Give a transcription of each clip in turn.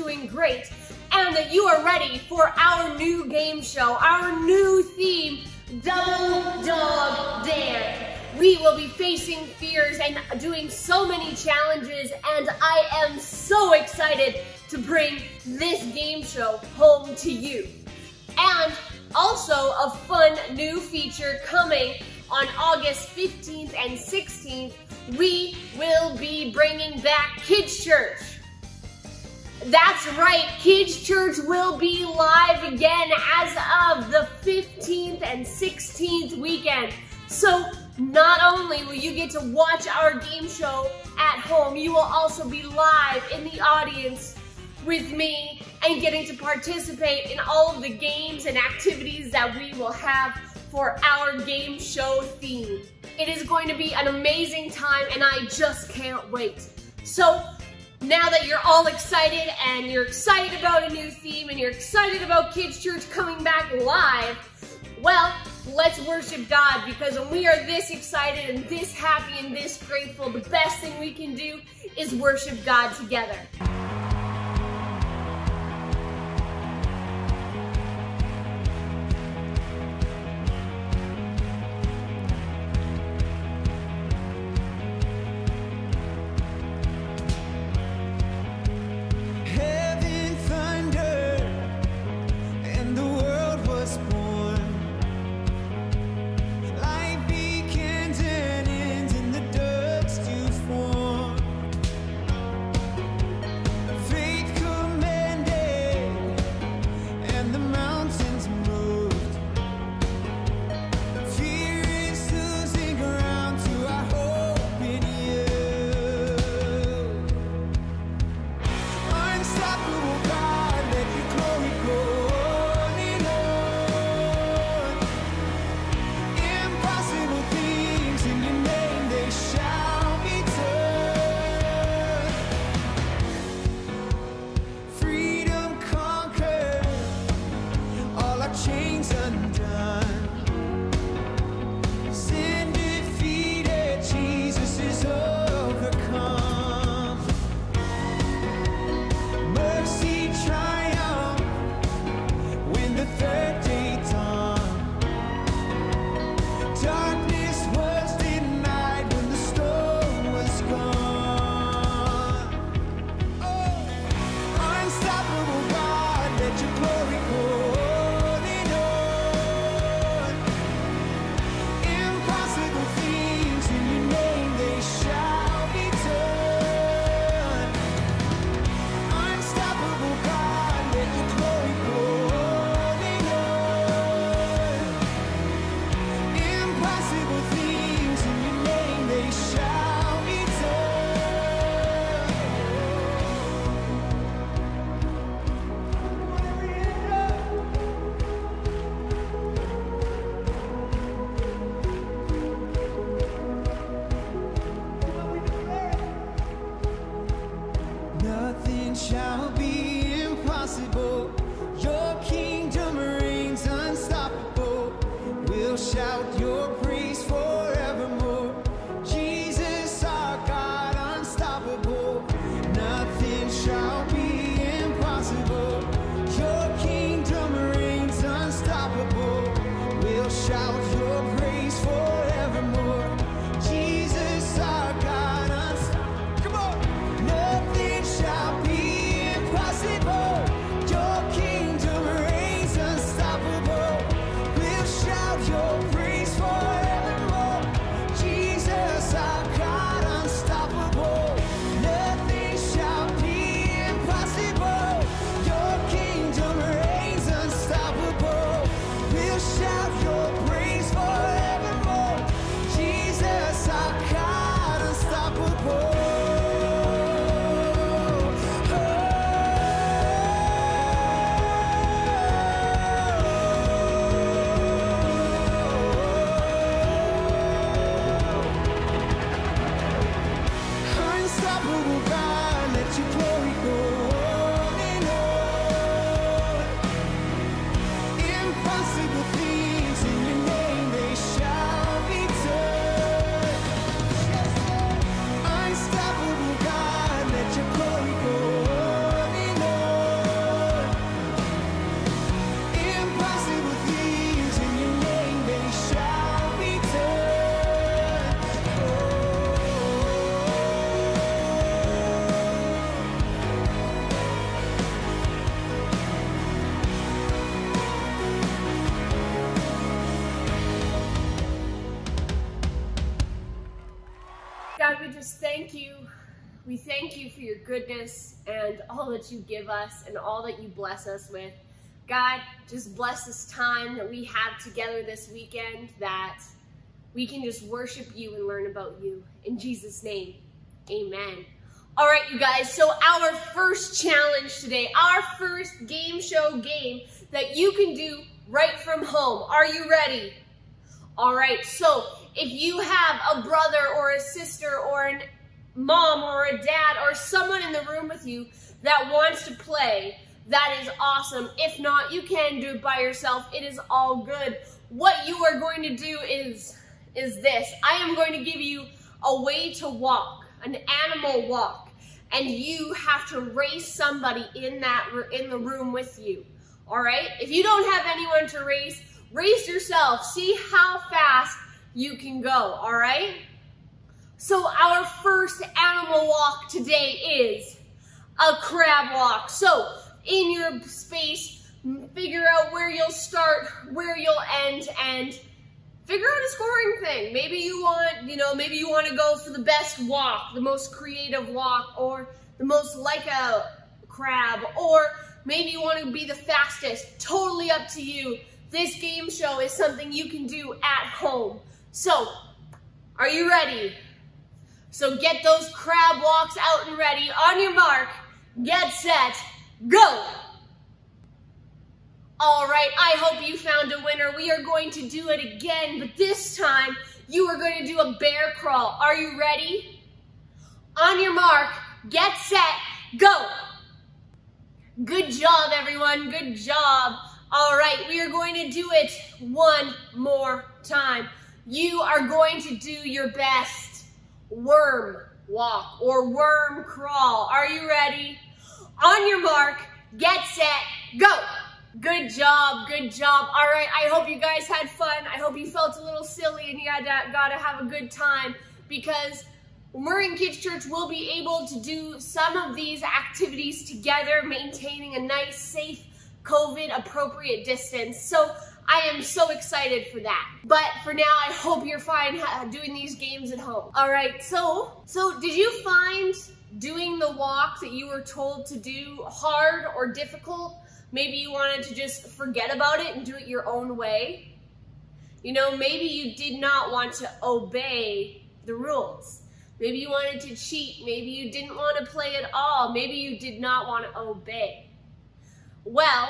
doing great, and that you are ready for our new game show, our new theme, Double Dog Dare. We will be facing fears and doing so many challenges, and I am so excited to bring this game show home to you. And also a fun new feature coming on August 15th and 16th, we will be bringing back Kids Church. That's right, Kids Church will be live again as of the 15th and 16th weekend. So not only will you get to watch our game show at home, you will also be live in the audience with me and getting to participate in all of the games and activities that we will have for our game show theme. It is going to be an amazing time, and I just can't wait. So now that you're all excited, and you're excited about a new theme, and you're excited about Kids Church coming back live, well, let's worship God, because when we are this excited and this happy and this grateful, the best thing we can do is worship God together. thank you. We thank you for your goodness and all that you give us and all that you bless us with. God, just bless this time that we have together this weekend, that we can just worship you and learn about you. In Jesus' name, amen. All right, you guys, so our first challenge today, our first game show game that you can do right from home. Are you ready? All right, so if you have a brother or a sister or a mom or a dad or someone in the room with you that wants to play, that is awesome. If not, you can do it by yourself. It is all good. What you are going to do is this. I am going to give you a way to walk, an animal walk, and you have to race somebody in the room with you. All right? If you don't have anyone to race, race yourself. See how fast you can go. All right? So our first animal walk today is a crab walk. So in your space, figure out where you'll start, where you'll end, and figure out a scoring thing. Maybe you want to go for the best walk, the most creative walk, or the most like a crab, or maybe you want to be the fastest. Totally up to you. This game show is something you can do at home. So, are you ready? So get those crab walks out and ready. On your mark, get set, go! All right, I hope you found a winner. We are going to do it again, but this time you are going to do a bear crawl. Are you ready? On your mark, get set, go! Good job, everyone, good job. All right, we are going to do it one more time. You are going to do your best worm walk or worm crawl. Are you ready? On your mark, get set, go! Good job, good job. All right, I hope you guys had fun. I hope you felt a little silly and you gotta have a good time, because we're in Kids Church, we'll be able to do some of these activities together, maintaining a nice, safe, COVID-appropriate distance. So I am so excited for that. But for now, I hope you're fine doing these games at home. All right, so did you find doing the walk that you were told to do hard or difficult? Maybe you wanted to just forget about it and do it your own way. You know, maybe you did not want to obey the rules. Maybe you wanted to cheat. Maybe you didn't want to play at all. Maybe you did not want to obey. Well,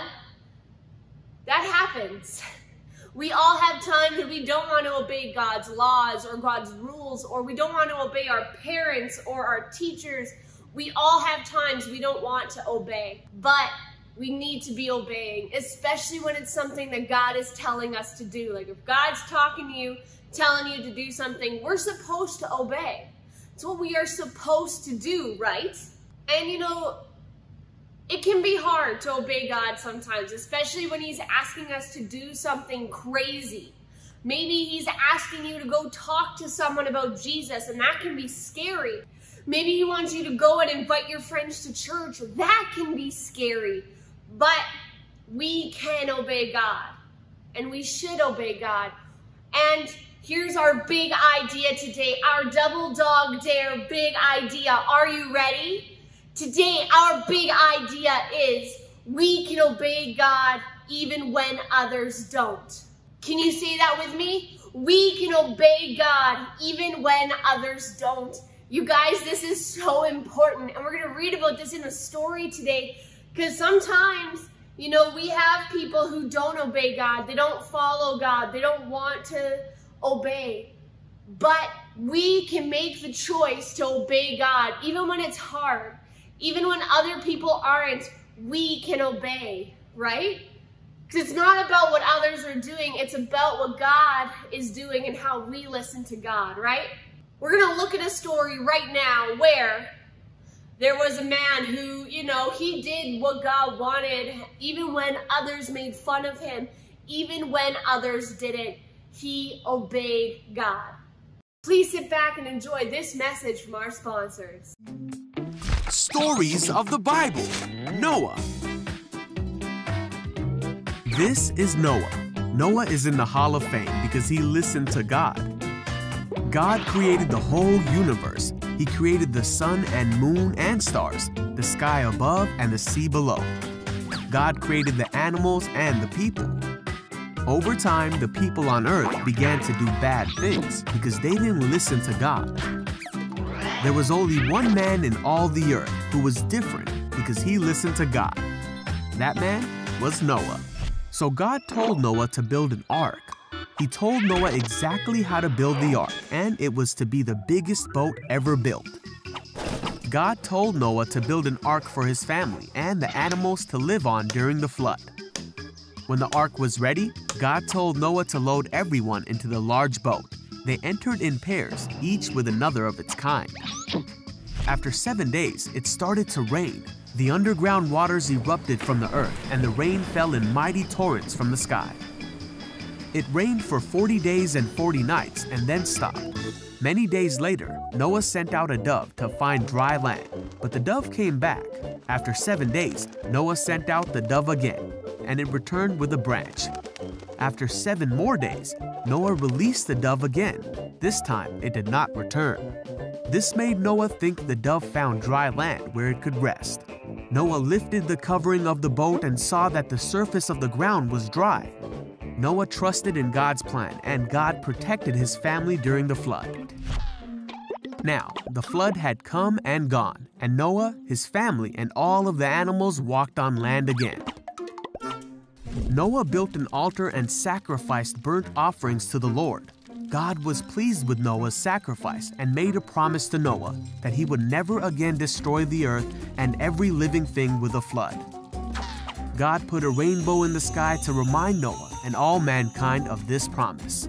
that happens. We all have times that we don't want to obey God's laws or God's rules, or we don't want to obey our parents or our teachers. We all have times we don't want to obey, but we need to be obeying, especially when it's something that God is telling us to do. Like if God's talking to you, telling you to do something, we're supposed to obey. It's what we are supposed to do, right? And you know, it can be hard to obey God sometimes, especially when he's asking us to do something crazy. Maybe he's asking you to go talk to someone about Jesus, and that can be scary. Maybe he wants you to go and invite your friends to church. That can be scary. But we can obey God, and we should obey God. And here's our big idea today, our Double Dog Dare big idea. Are you ready? Today, our big idea is we can obey God even when others don't. Can you say that with me? We can obey God even when others don't. You guys, this is so important, and we're going to read about this in a story today, because sometimes, you know, we have people who don't obey God. They don't follow God. They don't want to obey. But we can make the choice to obey God even when it's hard. Even when other people aren't, we can obey, right? Because it's not about what others are doing. It's about what God is doing and how we listen to God, right? We're going to look at a story right now where there was a man who, you know, he did what God wanted, even when others made fun of him, even when others didn't. He obeyed God. Please sit back and enjoy this message from our sponsors. Stories of the Bible. Noah. This is Noah. Noah is in the Hall of Fame because he listened to God. God created the whole universe. He created the sun and moon and stars, the sky above and the sea below. God created the animals and the people. Over time, the people on earth began to do bad things because they didn't listen to God. There was only one man in all the earth who was different because he listened to God. That man was Noah. So God told Noah to build an ark. He told Noah exactly how to build the ark, and it was to be the biggest boat ever built. God told Noah to build an ark for his family and the animals to live on during the flood. When the ark was ready, God told Noah to load everyone into the large boat. They entered in pairs, each with another of its kind. After 7 days, it started to rain. The underground waters erupted from the earth, and the rain fell in mighty torrents from the sky. It rained for 40 days and 40 nights and then stopped. Many days later, Noah sent out a dove to find dry land, but the dove came back. After 7 days, Noah sent out the dove again, and it returned with a branch. After 7 more days, Noah released the dove again. This time, it did not return. This made Noah think the dove found dry land where it could rest. Noah lifted the covering of the boat and saw that the surface of the ground was dry. Noah trusted in God's plan, and God protected his family during the flood. Now, the flood had come and gone, and Noah, his family, and all of the animals walked on land again. Noah built an altar and sacrificed burnt offerings to the Lord. God was pleased with Noah's sacrifice and made a promise to Noah that he would never again destroy the earth and every living thing with a flood. God put a rainbow in the sky to remind Noah and all mankind of this promise.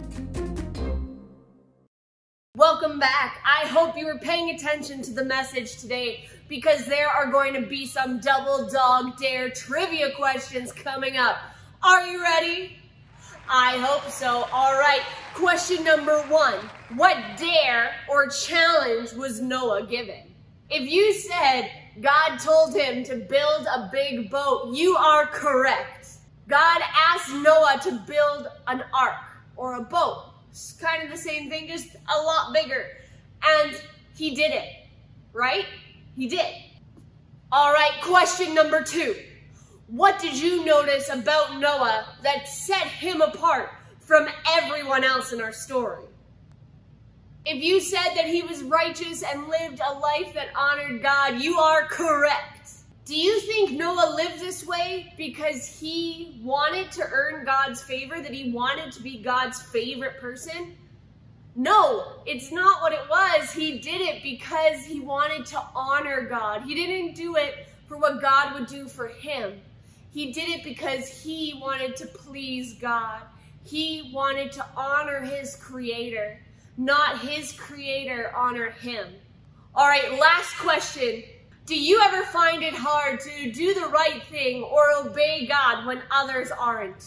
Welcome back. I hope you were paying attention to the message today because there are going to be some Double Dog Dare trivia questions coming up. Are you ready? I hope so. All right, question number 1. What dare or challenge was Noah given? If you said God told him to build a big boat, you are correct. God asked Noah to build an ark or a boat. It's kind of the same thing, just a lot bigger. And he did it, right? He did. All right, question number 2. What did you notice about Noah that set him apart from everyone else in our story? If you said that he was righteous and lived a life that honored God, you are correct. Do you think Noah lived this way because he wanted to earn God's favor, that he wanted to be God's favorite person? No, it's not what it was. He did it because he wanted to honor God. He didn't do it for what God would do for him. He did it because he wanted to please God. He wanted to honor his creator, not his creator honor him. All right, last question. Do you ever find it hard to do the right thing or obey God when others aren't?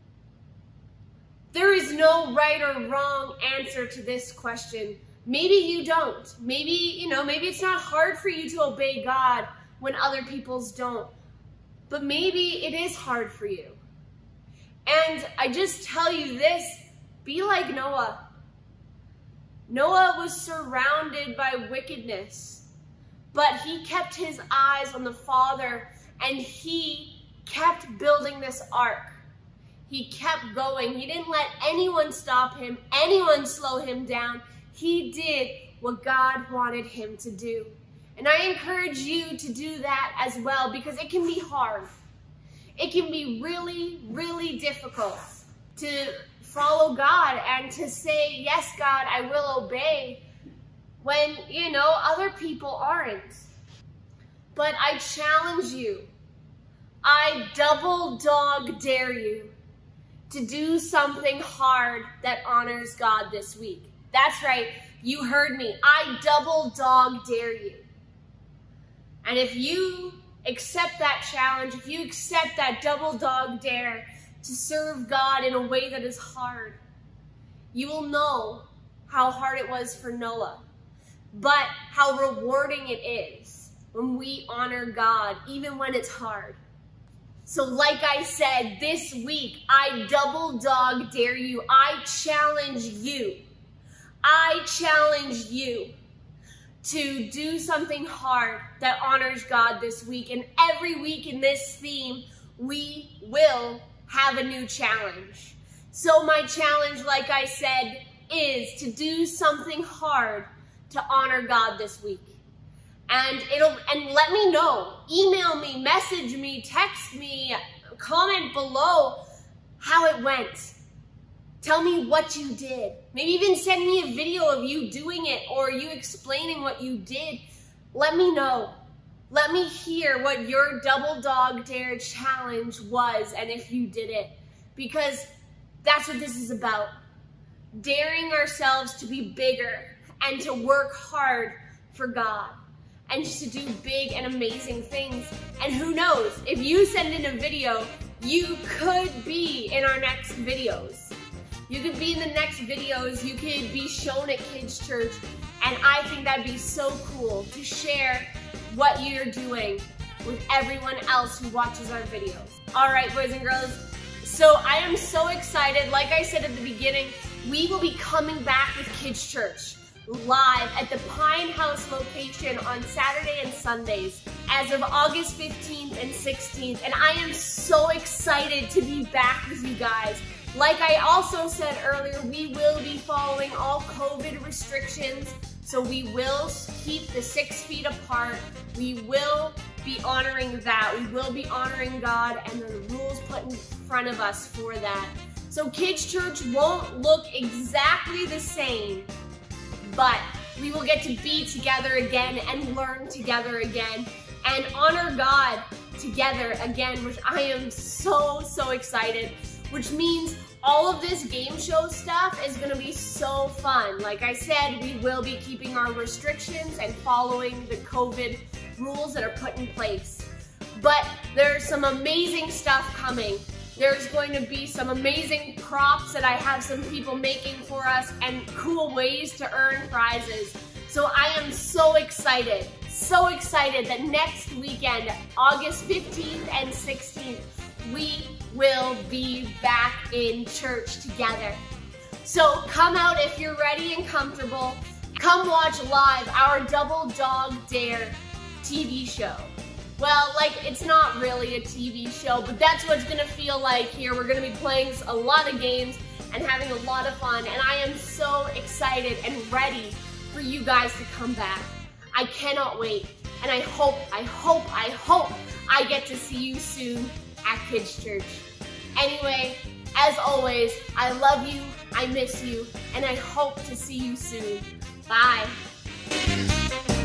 There is no right or wrong answer to this question. Maybe you don't. Maybe it's not hard for you to obey God when other people's don't. But maybe it is hard for you. And I just tell you this, be like Noah. Noah was surrounded by wickedness, but he kept his eyes on the Father and he kept building this ark. He kept going. He didn't let anyone stop him, anyone slow him down. He did what God wanted him to do. And I encourage you to do that as well because it can be hard. It can be really, really difficult to follow God and to say, yes, God, I will obey when, other people aren't. But I challenge you. I double dog dare you to do something hard that honors God this week. That's right. You heard me. I double dog dare you. And if you accept that challenge, if you accept that double dog dare to serve God in a way that is hard, you will know how hard it was for Noah, but how rewarding it is when we honor God, even when it's hard. So like I said, this week, I double dog dare you. I challenge you. I challenge you to do something hard that honors God this week. And every week in this theme, we will have a new challenge. So my challenge, like I said, is to do something hard to honor God this week. And let me know, email me, message me, text me, comment below how it went. Tell me what you did. Maybe even send me a video of you doing it or you explaining what you did. Let me know. Let me hear what your Double Dog Dare challenge was and if you did it. Because that's what this is about. Daring ourselves to be bigger and to work hard for God and just to do big and amazing things. And who knows, if you send in a video, you could be in our next videos. You could be in the next videos, you could be shown at Kids Church, and I think that'd be so cool to share what you're doing with everyone else who watches our videos. All right, boys and girls, so I am so excited. Like I said at the beginning, we will be coming back with Kids Church live at the Pine House location on Saturday and Sundays as of August 15th and 16th, and I am so excited to be back with you guys. Like I also said earlier, we will be following all COVID restrictions, so we will keep the 6 feet apart. We will be honoring that. We will be honoring God and the rules put in front of us for that. So Kids Church won't look exactly the same, but we will get to be together again and learn together again and honor God together again, which I am so excited, which means all of this game show stuff is gonna be so fun. Like I said, we will be keeping our restrictions and following the COVID rules that are put in place. But there's some amazing stuff coming. There's going to be some amazing props that I have some people making for us and cool ways to earn prizes. So I am so excited that next weekend, August 15th and 16th, we will be back in church together. So come out if you're ready and comfortable. Come watch live our Double Dog Dare TV show. Well, it's not really a TV show, but that's what it's gonna feel like here. We're gonna be playing a lot of games and having a lot of fun, and I am so excited and ready for you guys to come back. I cannot wait, and I hope I get to see you soon at Kids Church. Anyway, as always, I love you, I miss you, and I hope to see you soon. Bye.